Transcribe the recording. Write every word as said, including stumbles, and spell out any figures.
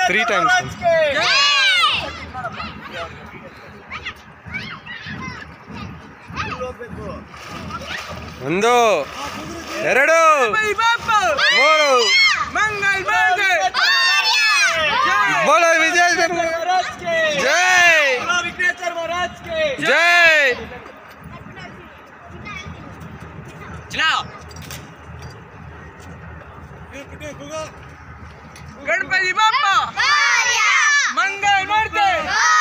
Three times. ಒಂದು ಎರಡು ಮೂರು बोलो विजय शर्मा जय जय चलाओ गणपति बाप्पा मंगल मूर्ति।